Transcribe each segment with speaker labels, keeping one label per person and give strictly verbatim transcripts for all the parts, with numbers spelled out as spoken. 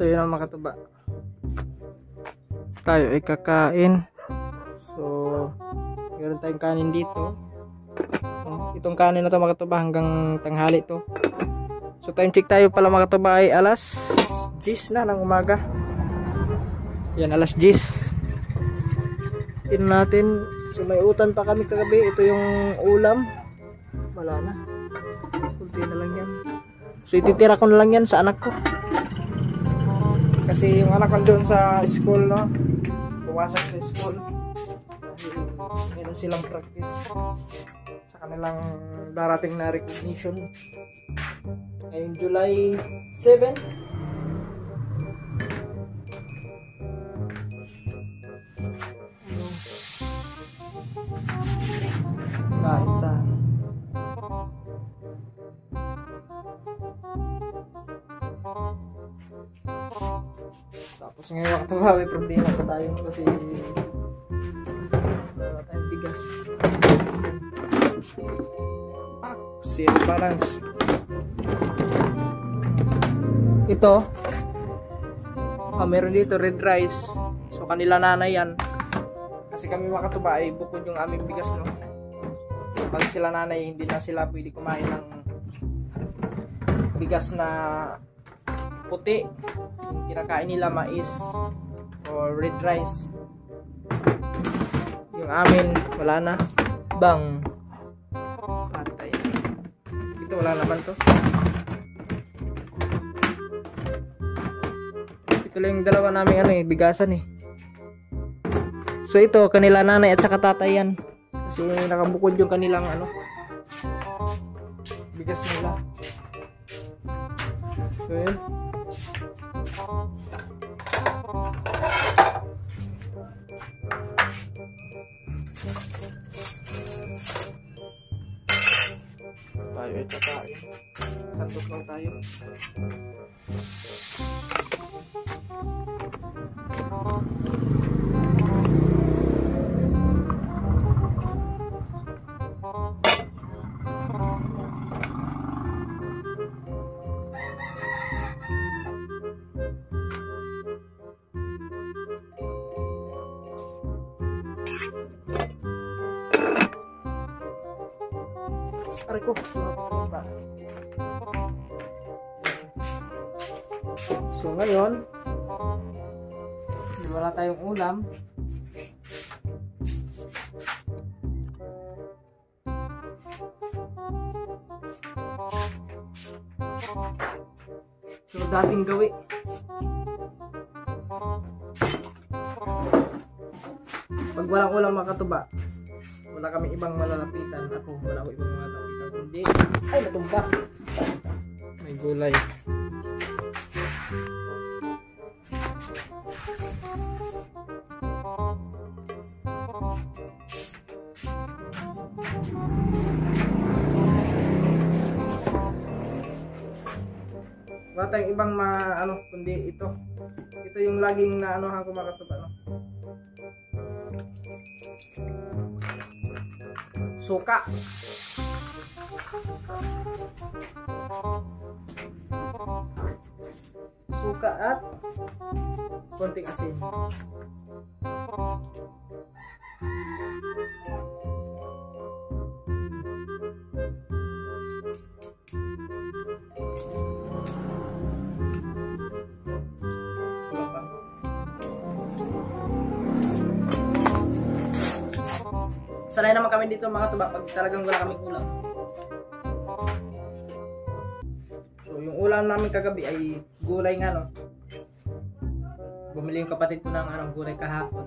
Speaker 1: So yun ang mga katuba, tayo ay kakain. So meron tayong kanin dito. Itong kanin na to mga katuba hanggang tanghali to. So time check tayo pala mga katuba ay alas diyes na ng umaga. Yan, alas diyes. Tingnan natin. So may utan pa kami kagabi. Ito yung ulam. Wala na, kunti na lang yan. So ititira ko na lang yan sa anak ko, kasi yung anak ko doon sa school, no, pumasok sa school dahil meron silang practice sa kanilang darating na recognition ngayong July seven. Kain tayo. Tapos ngayon ito ba, may problema pa tayo kasi wala tayong bigas. Ah, zero balance. Ito, ah, meron dito red rice. So kanila nanay yan. Kasi kami mga katuba ay bukod yung aming bigas, no. Pag sila nanay, hindi na sila pwede kumain ng bigas na puti. Yung kinakain nila mais or red rice. Yung amin wala na, bang patay. Ito wala naman to. Ito lang yung dalawa namin ano eh, bigasan eh. So ito kanila nanay at saka tatay yan, kasi nakabukod yung kanilang ano bigas nila. So yun. Tayo ay kakain. Santos lang tayo. Aray ko, so ngayon wala tayong ulam. So dating gawi, pag walang ulam mga katuba, wala kami ibang malalapitan. Ako wala ko ibang malalapitan kundi ay natumba, may gulay. Wala tayong ibang ma ano kundi ito. Ito yung laging na ano ako mga katuba, no? Suka. Suka at konting asin. Sanay naman kami dito mga tuba pag talagang wala kaming ulam. So yung ulam namin kagabi ay gulay nga, no. Bumili yung kapatid ko ng anong gulay kahapon.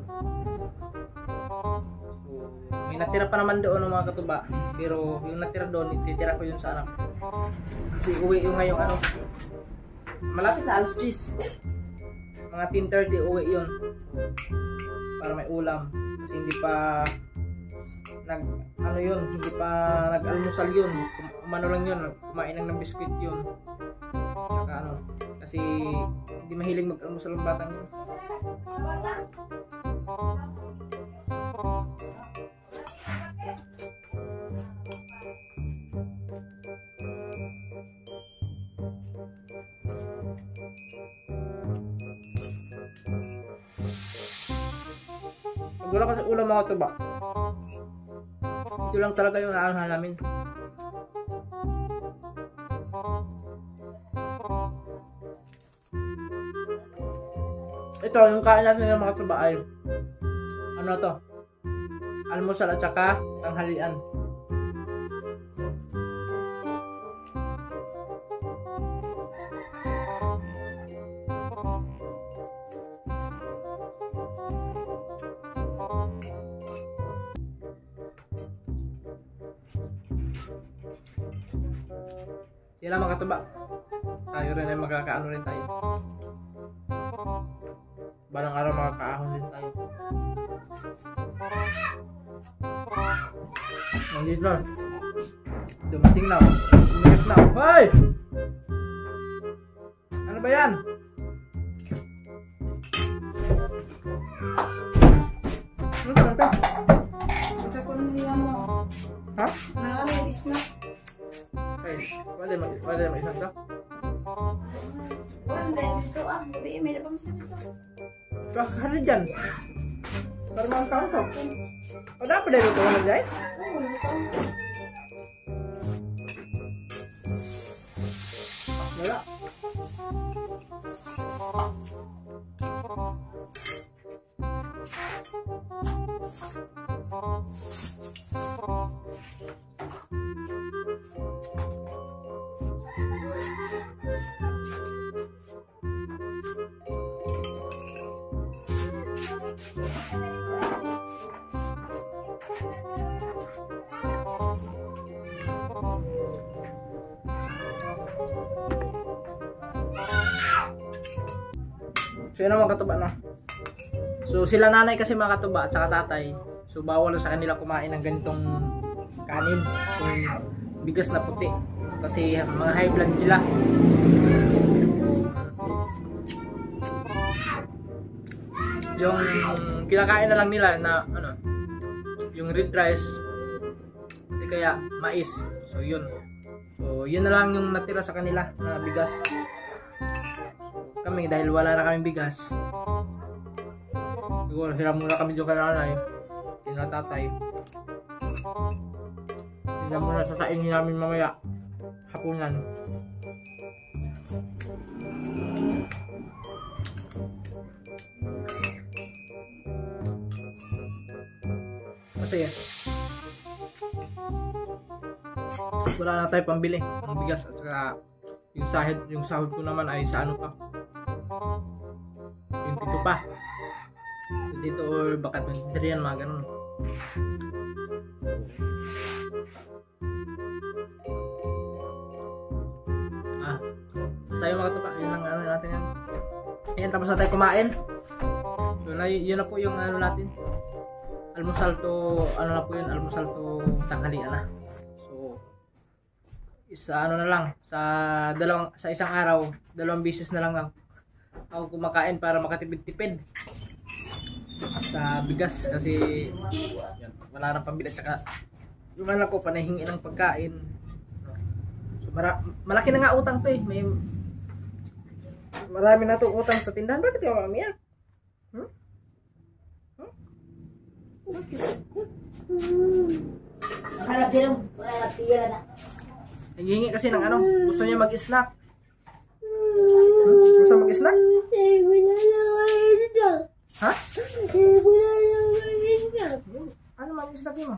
Speaker 1: So may natira pa naman doon ng mga katuba, pero yung natira doon ititira ko yun sa anak. Kasi uwi yung ngayong ano, malapit na alas diyes, mga ten thirty uwi yun para may ulam. Kasi hindi pa nag ano yun, hindi pa nag-almusal yun, umano lang yun, kumain lang ng biskuit yun, saka ano, kasi hindi mahilig mag-almusal ng batang yun. wala kasi ulam mga tuba. Ito lang talaga yung naanahan namin. Ito, yung kain natin ng mga tuba ay ano to? Almusal at saka tanghalian. Yan lang mga katuba. Tayo rin ay magkakaano rin tayo. Balang araw makakaahon din tayo. Nandito na. Dumating na. Umiyak na. Hoy! Ano ba yan? Ano ba ito?
Speaker 2: Ito ko niya mo.
Speaker 1: Ha?
Speaker 2: Nakakalis na.
Speaker 1: Ay, wala ma wala ma isang ka.
Speaker 2: Wala dito ah. Gabi may na pa masakit ito.
Speaker 1: Kakali dyan. Para mga tao to. O dapat dahil ito wala dyan?
Speaker 2: Oo, ito.
Speaker 1: Wala. So yun ang mga katuba na. So sila nanay kasi mga katuba at saka tatay. So bawal sa kanila kumain ng ganitong kanin. Yung bigas na puti. Kasi mga high blood sila. Yung kinakain na lang nila na ano, yung red rice di kaya mais. So yun. So yun na lang yung natira sa kanila na bigas. Kami dahil wala na kaming bigas. Siguro sila muna kami doon kay nanay. Sila tatay. Sila muna sasaingin namin mamaya. Hapunan. Kasi wala na tayo pambili ng bigas at saka yung sahod, yung sahod ko naman ay sa ano pa, twenty-two pa, twenty-two or baka twenty-three yan, mga ganun. Ah, basta yung mga tupa, yun ang ano natin yan. Ayan, tapos na tayo kumain. So, na, yun na po yung ano natin, almusal to, ano na po yun, almusal to tanghalian na. So, isa ano na lang, sa dalawang, sa isang araw, dalawang beses na lang ako kumakain para makatipid-tipid sa bigas kasi yan, wala nang pambili at saka yung anak ko panahingi ng pagkain. So, mara, malaki na nga utang to eh, may marami na itong utang sa tindahan. Bakit yung mami yan? Hmm? Hmm? Bakit?
Speaker 2: Harap din mo. Wala tiya na.
Speaker 1: Naghihingi kasi ng ano, gusto niya mag-snack. Hmm? Gusto mag-snack? Ha? Ano mag-snack mo?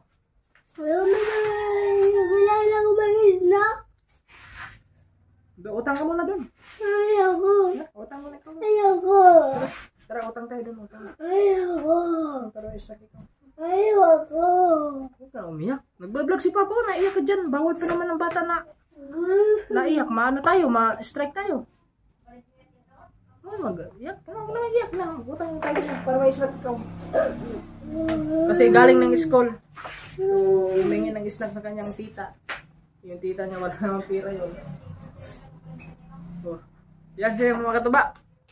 Speaker 1: Do, utang ka muna doon.
Speaker 2: Ayoko.
Speaker 1: Utang muna ikaw.
Speaker 2: Ayoko.
Speaker 1: Tara, utang tayo doon. Utang.
Speaker 2: Ayoko.
Speaker 1: Tara, snack ikaw.
Speaker 2: Ayoko.
Speaker 1: Huwag ka umiyak. Nagbablog si Papa. Naiyak ka dyan. Bawal pa naman ng bata na naiyak. Maano tayo? Ma-strike tayo. Oh, mag-iyak. Huwag na mag-iyak na. Utang tayo para may snack ikaw. Kasi galing ng school. So, humingi ng snack sa kanyang tita. Yung tita niya wala namang pira yun. So, yan siya mga katuba.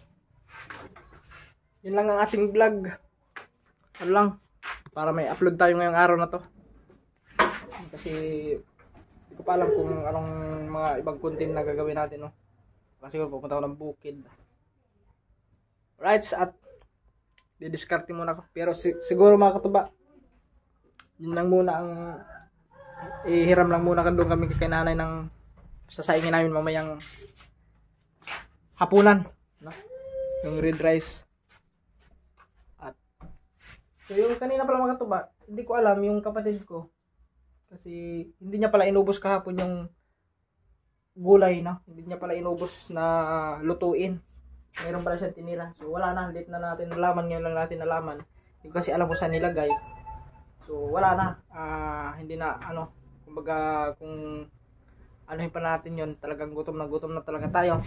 Speaker 1: Yun lang ang ating vlog. Ano lang. Para may upload tayo ngayong araw na to. Kasi hindi ko pa alam kung anong mga ibang content na gagawin natin, no? Kasi ko pupunta ako ng bukid. Right, at Didiskarte muna ako. Pero si- siguro mga katuba, yun lang muna ang ihiram lang muna doon kami kay nanay ng sasaingin namin mamayang hapunan, no? Yung red rice. At so yung kanina pala mga katuba, hindi ko alam yung kapatid ko kasi hindi niya pala inubos kahapon yung gulay, no? Hindi niya pala inubos na lutuin. Meron pala siya tinira. So wala na, late na natin nalaman, ngayon lang natin nalaman. Hindi kasi alam ko saan nilagay. So wala na, ah hindi na ano, kumbaga kung anuhin pa natin yon, talagang gutom na gutom na talaga tayo.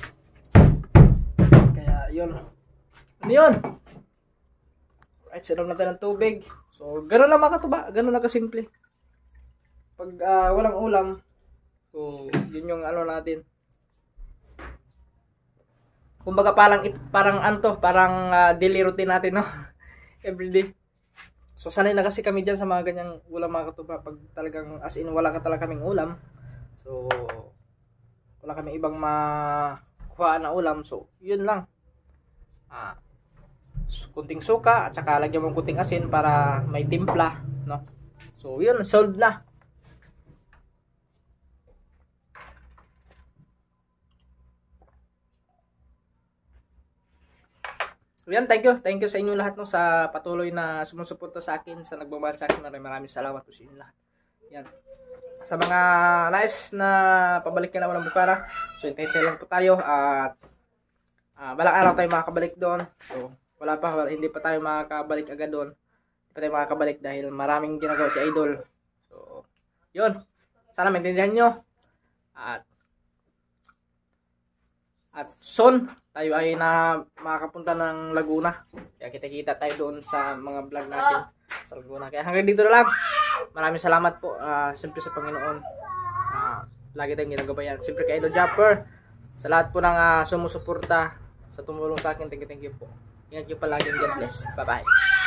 Speaker 1: Kaya yun. Ano yun? Right, sinom natin ng tubig. So gano'n lang mga katuba, gano'n lang kasimple. Pag uh, walang ulam, so yun yung ano natin. Kumbaga parang parang ano to, parang uh, daily routine natin, no? Everyday. So sanay na kasi kami diyan sa mga ganyang ulam mga katuba, pag talagang as in wala ka talaga kaming ulam. So wala kami ibang makuha na ulam. So yun lang. Ah, kunting suka at saka lagyan mo kunting asin para may timpla, no? So yun, solved na. Yan, thank you. Thank you sa inyo lahat, no, sa patuloy na sumusuporta sa akin, sa nagmamahal sa akin. Maraming maraming salamat po sa inyo lahat. Yan. Sa mga nais na pabalik ka naman ng Bucara, so hintay-hintay lang po tayo at uh, balang araw tayo makakabalik doon. So wala pa, wala, hindi pa tayo makakabalik agad doon. Hindi pa tayo makakabalik dahil maraming ginagawa si Idol. So yun. Sana maintindihan nyo. At At soon, tayo ay na makakapunta ng Laguna. Kaya kita-kita tayo doon sa mga vlog natin sa Laguna. Kaya hanggang dito na lang. Maraming salamat po. Uh, Siyempre sa Panginoon. Uh, lagi tayong ginagabayan. Siyempre kay Idol Japper. Sa lahat po ng uh, sumusuporta, sa tumulong sa akin. Thank you, thank you po. Ingat nyo palagi. God bless. Bye-bye.